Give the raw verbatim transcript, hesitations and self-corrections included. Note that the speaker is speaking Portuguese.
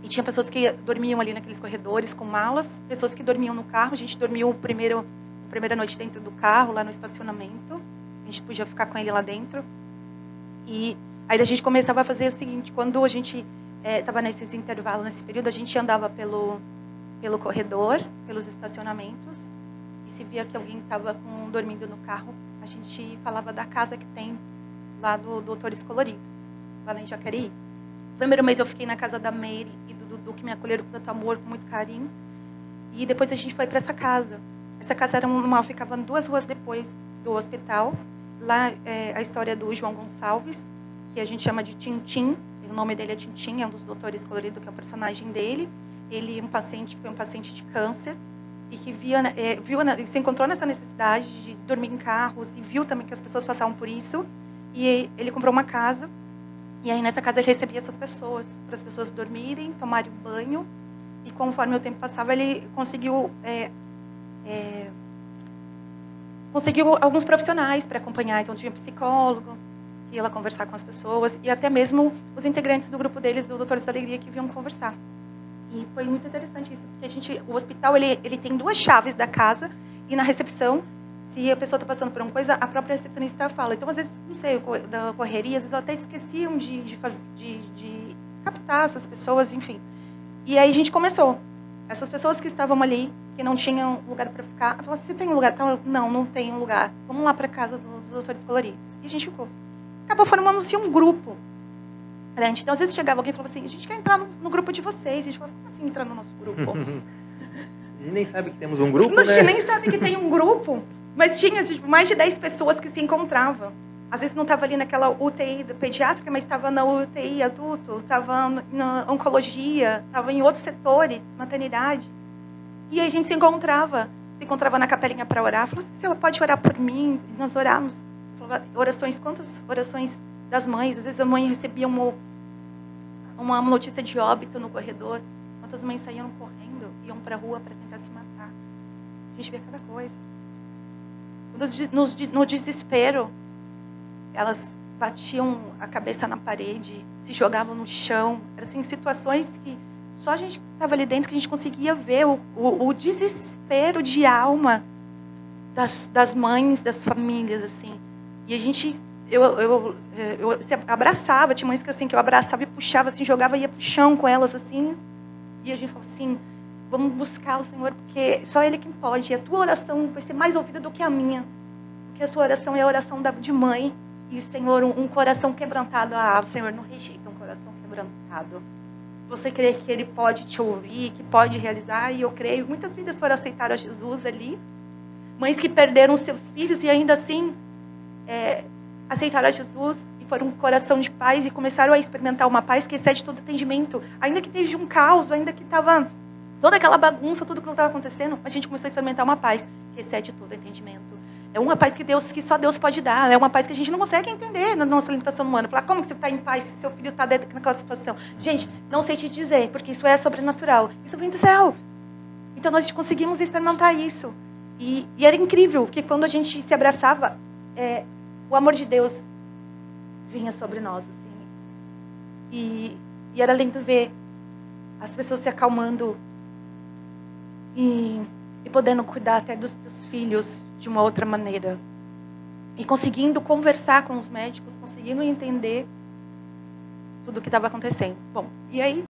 E tinha pessoas que dormiam ali naqueles corredores com malas, pessoas que dormiam no carro. A gente dormiu primeiro, a primeira noite dentro do carro, lá no estacionamento. A gente podia ficar com ele lá dentro. E aí a gente começava a fazer o seguinte, quando a gente estava é, nesses intervalos, nesse período, a gente andava pelo, pelo corredor, pelos estacionamentos, e se via que alguém estava dormindo no carro, a gente falava da casa que tem lá do Doutores Colorido, lá em Jacareí. No primeiro mês eu fiquei na casa da Mary e do Dudu, que me acolheram com tanto amor, com muito carinho. E depois a gente foi para essa casa. Essa casa era uma, ficava duas ruas depois do hospital. Lá é a história do João Gonçalves, que a gente chama de Tintim. O nome dele é Tintim, é um dos Doutores Colorido, que é o personagem dele. Ele é um paciente que foi um paciente de câncer e que via, é, viu, se encontrou nessa necessidade de dormir em carros e viu também que as pessoas passavam por isso. E ele comprou uma casa. E aí, nessa casa, ele recebia essas pessoas, para as pessoas dormirem, tomarem banho. E conforme o tempo passava, ele conseguiu, é, é, conseguiu alguns profissionais para acompanhar. Então, tinha psicólogo, que ia lá conversar com as pessoas, e até mesmo os integrantes do grupo deles, do Doutores da Alegria, que vinham conversar. E foi muito interessante isso, porque a gente, o hospital ele, ele tem duas chaves da casa, e na recepção, se a pessoa está passando por uma coisa, a própria recepcionista fala. Então, às vezes, não sei, da correria, às vezes até esqueciam de, de, faz, de, de captar essas pessoas, enfim. E aí a gente começou. Essas pessoas que estavam ali, que não tinham lugar para ficar, falaram, você tem um lugar? Não, não tem um lugar. Vamos lá para casa dos Doutores Coloridos. E a gente ficou. Acabou formando-se um grupo grande. Então, às vezes chegava alguém e falava assim, a gente quer entrar no, no grupo de vocês. E a gente falava, como assim entrar no nosso grupo? A gente nem sabe que temos um grupo, não, né? A gente nem sabe que tem um grupo. Mas tinha tipo, mais de dez pessoas que se encontravam. Às vezes não estava ali naquela U T I pediátrica, mas estava na U T I adulto, estava na oncologia, estava em outros setores, maternidade. E aí a gente se encontrava, se encontrava na capelinha para orar. Falou assim, você pode orar por mim? E nós orávamos. Orações, quantas orações das mães? Às vezes a mãe recebia uma, uma notícia de óbito no corredor. Quantas mães saíam correndo, iam para a rua para tentar se matar. A gente vê cada coisa. No desespero, elas batiam a cabeça na parede, se jogavam no chão. Eram assim, situações que só a gente que estava ali dentro que a gente conseguia ver o, o, o desespero de alma das, das mães, das famílias, assim. E a gente, eu, eu, eu, eu abraçava, tinha mães que, assim, que eu abraçava e puxava, assim, jogava e ia para o chão com elas, assim. E a gente falava assim, vamos buscar o Senhor, porque só Ele que pode. E a tua oração vai ser mais ouvida do que a minha. Porque a tua oração é a oração de mãe. E o Senhor, um, um coração quebrantado. Ah, o Senhor não rejeita um coração quebrantado. Você crê que Ele pode te ouvir, que pode realizar, e eu creio. Muitas vidas foram aceitar a Jesus ali. Mães que perderam seus filhos e ainda assim é, aceitaram a Jesus e foram um coração de paz e começaram a experimentar uma paz que excede todo entendimento. Ainda que esteja um caos, ainda que estava toda aquela bagunça, tudo que estava acontecendo, a gente começou a experimentar uma paz que excede todo entendimento. É uma paz que Deus, que só Deus pode dar. É uma paz que a gente não consegue entender na nossa limitação humana. Falar, como que você está em paz se seu filho está dentro daquela situação? Gente, não sei te dizer, porque isso é sobrenatural. Isso vem do céu. Então, nós conseguimos experimentar isso. E, e era incrível, que quando a gente se abraçava, é, o amor de Deus vinha sobre nós. Assim. E, e era lindo ver as pessoas se acalmando e, e podendo cuidar até dos seus filhos de uma outra maneira. E conseguindo conversar com os médicos, conseguindo entender tudo o que estava acontecendo. Bom, e aí